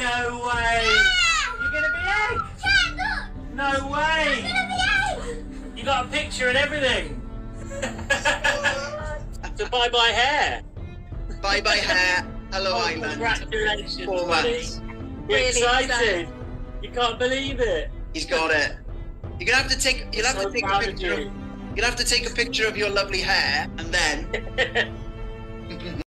No way! You're gonna be eggs! Yeah, look! No way! I'm gonna be eggs! You got a picture and everything! So bye-bye hair! Bye-bye hair. Hello, Island. Congratulations, 4 buddy! months. You're Really excited! You can't believe it! He's got it. You're gonna have to take. You'll have So to take a proud of picture. you. You'll have to take a picture of your lovely hair, and then